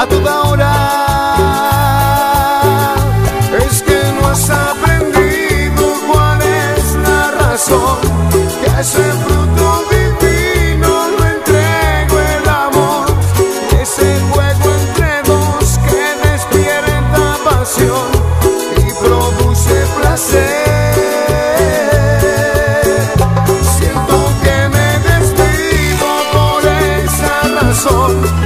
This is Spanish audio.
a toda hora. Es que no has aprendido cuál es la razón, que a ese fruto divino lo entrego el amor, ese juego entre dos que despierta pasión y produce placer. Siento que me desvivo por esa razón.